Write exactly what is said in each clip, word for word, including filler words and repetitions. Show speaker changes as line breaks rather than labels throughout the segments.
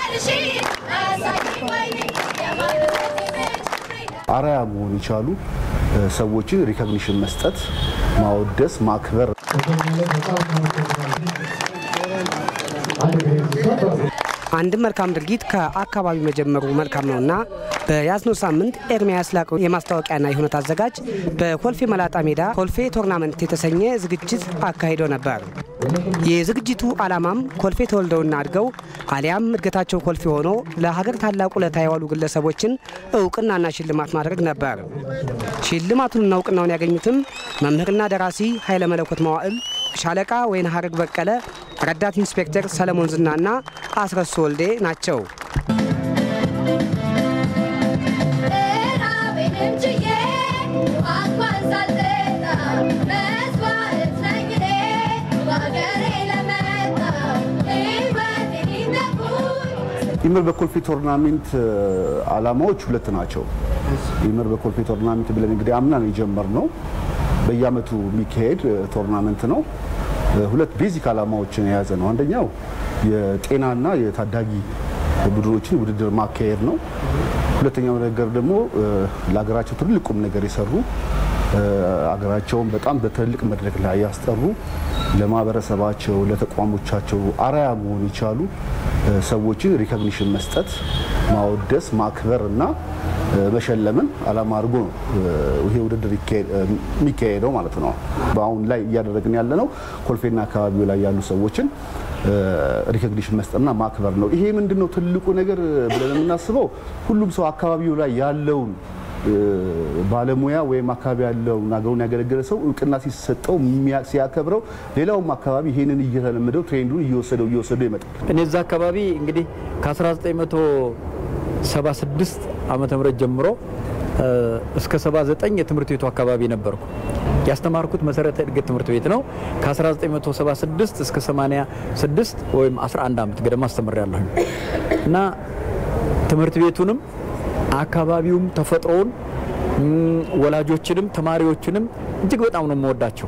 አራያ መሆን ይቻሉ ሰዎችን ሪኮግኒሽን መስጠት ማወደስ ማክበር
አንድ መልካም ድርጊት ከአካባቢው መጀመሩ መልካም ነውና በያዝነው ሳምንት ኤርሚያስ ላቀው የማስታወቂያና የሁነት አዘጋጅ በኮልፌ መላጣ ሜዳ ኮልፌ ቶርናመንት የተሰኘ ዝግጅት አካሂዶ ነበር። የዝግጅቱ ዓላማም ኮልፌ ተወልደውና አድገው አሊያም እድገታቸው ኮልፌ ሆኖ ለሀገር ታላቅ ውለታ የዋሉ ግለሰቦችን እውቅናና ሽልማት ማድረግ ነበር። ሽልማቱንና እውቅናውን ያገኙትም መምህርና ደራሲ ኃይለ መለኮት መዋዕል፣ ሻለቃ ወይን ሀረግ በቀለ፣ ረዳት ኢንስፔክተር ሰለሞን ዝናና አስረስ ወልዴ ናቸው።
ኢመር በኮልፌ ቶርናመንት ዓላማዎች ሁለት ናቸው። ኢመር በኮልፌ ቶርናመንት ብለን እንግዲህ አምና ነው የጀመርነው። በየአመቱ የሚካሄድ ቶርናመንት ነው። ሁለት ቤዚክ ዓላማዎችን የያዘ ነው። አንደኛው የጤናና የታዳጊ ቡድኖችን ውድድር ማካሄድ ነው። ሁለተኛው ነገር ደግሞ ለሀገራቸው ትልቅ ቁም ነገር የሰሩ አገራቸውን በጣም በትልቅ መድረክ ላይ ያስጠሩ ለማህበረሰባቸው ለተቋሞቻቸው አራያ መሆን ይቻሉ ሰዎችን ሪኮግኒሽን መስጠት ማወደስ ማክበርና መሸለምን ዓላማ አድርጎ ነው ይሄ ውድድር የሚካሄደው ማለት ነው። በአሁን ላይ እያደረግን ያለነው ኮልፌና አካባቢው ላይ ያሉ ሰዎችን ሪኮግኒሽን መስጠትና ማክበር ነው። ይሄ ምንድነው ትልቁ ነገር ብለን የምናስበው ሁሉም ሰው አካባቢው ላይ ያለውን ባለሙያ ወይም አካባቢ ያለው ናገሩን ያገለገለ ሰው እውቅና ሲሰጠው ሲያከብረው ሌላውም አካባቢ ይሄንን እየተለመደው ትሬንዱን እየወሰደው እየወሰደው ይመጣል።
እነዛ አካባቢ እንግዲህ ከ1976 ዓመተ ምህረት ጀምሮ እስከ ሰባ ዘጠኝ የትምህርት ቤቱ አካባቢ ነበርኩ። ያስተማርኩት መሰረተ እድገት ትምህርት ቤት ነው። ከ1976 እስከ ሰማንያ ስድስት ወይም አስራ አንድ ዓመት ገደማ አስተምሬያለሁ እና ትምህርት ቤቱንም አካባቢውም ተፈጥሮውን ወላጆችንም ተማሪዎችንም እጅግ በጣም ነው የምወዳቸው።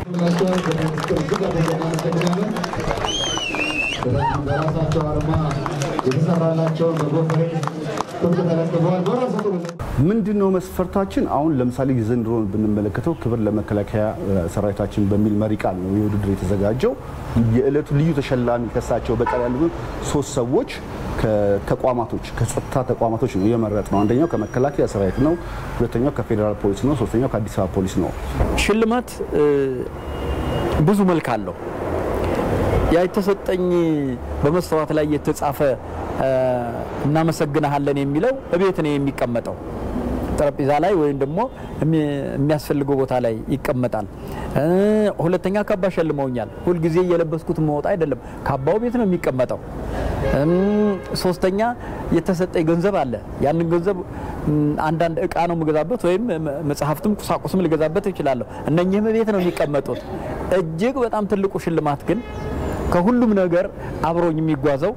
ምንድነው መስፈርታችን? አሁን ለምሳሌ ዘንድሮን ብንመለከተው ክብር ለመከላከያ ሰራዊታችን በሚል መሪ ቃል ነው የውድድር የተዘጋጀው። የዕለቱ ልዩ ተሸላሚ ከሳቸው በቀር ያሉ ሶስት ሰዎች ከተቋማቶች ከጸጥታ ተቋማቶች ነው የመረጥነው። አንደኛው ከመከላከያ ሰራዊት ነው፣ ሁለተኛው ከፌደራል ፖሊስ ነው፣ ሶስተኛው ከአዲስ አበባ ፖሊስ ነው።
ሽልማት ብዙ መልክ አለው። ያ የተሰጠኝ በመስተዋት ላይ የተጻፈ እናመሰግናለን የሚለው እቤት ነው የሚቀመጠው። ጠረጴዛ ላይ ወይም ደግሞ የሚያስፈልገው ቦታ ላይ ይቀመጣል። ሁለተኛ ካባ ሸልመውኛል። ሁሉ ጊዜ እየለበስኩት መውጣ አይደለም፣ ካባው ቤት ነው የሚቀመጠው። ሶስተኛ የተሰጠኝ ገንዘብ አለ። ያን ገንዘብ አንዳንድ እቃ ነው መገዛበት ወይም መጽሐፍትም ቁሳቁስም ልገዛበት ይችላል። እነኚህም ቤት ነው የሚቀመጡት። እጅግ በጣም ትልቁ ሽልማት ግን ከሁሉም ነገር አብሮኝ የሚጓዘው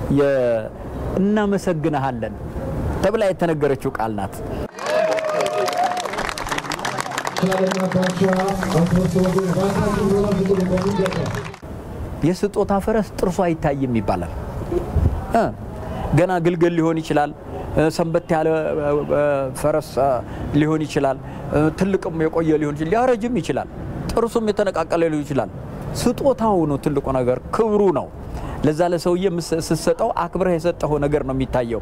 የእናመሰግናለን ተብላ የተነገረችው ቃል ናት። የስጦታ ፈረስ ጥርሱ አይታይም ይባላል። ገና ግልገል ሊሆን ይችላል፣ ሰንበት ያለ ፈረስ ሊሆን ይችላል፣ ትልቅም የቆየ ሊሆን ይችላል፣ ሊያረጅም ይችላል፣ ጥርሱም የተነቃቀለ ሊሆን ይችላል። ስጦታው ነው ትልቁ ነገር፣ ክብሩ ነው። ለዛ ለሰውዬ ስሰጠው አክብረህ የሰጠው ነገር ነው የሚታየው።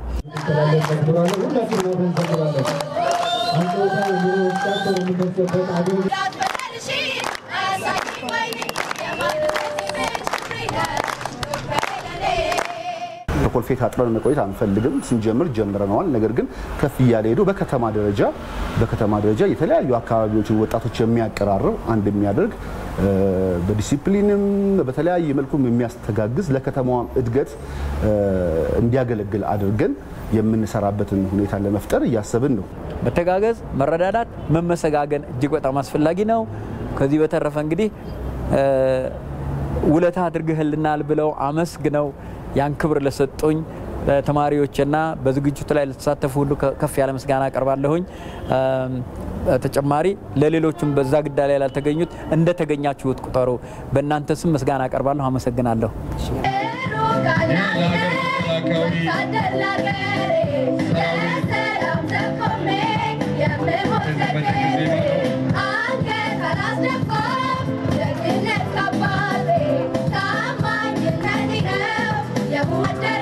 በኮልፌ ታጥረን መቆየት አንፈልግም። ስንጀምር ጀምረናል። ነገር ግን ከፍ እያለ ሄዶ በከተማ ደረጃ በከተማ ደረጃ የተለያዩ አካባቢዎችን ወጣቶች የሚያቀራርብ አንድ የሚያደርግ በዲሲፕሊንም በተለያየ መልኩም የሚያስተጋግዝ ለከተማዋ እድገት እንዲያገለግል አድርገን የምንሰራበትን ሁኔታ ለመፍጠር እያሰብን ነው።
መተጋገዝ፣ መረዳዳት፣ መመሰጋገን እጅግ በጣም አስፈላጊ ነው። ከዚህ በተረፈ እንግዲህ ውለታ አድርገህልናል ብለው አመስግነው ያን ክብር ለሰጡኝ ተማሪዎችና በዝግጅቱ ላይ ለተሳተፉ ሁሉ ከፍ ያለ ምስጋና አቀርባለሁኝ። ተጨማሪ ለሌሎችም በዛ ግዳይ ላይ ላልተገኙት እንደተገኛችሁት ቁጠሩ። በእናንተ ስም ምስጋና አቀርባለሁ። አመሰግናለሁ።
Yeah,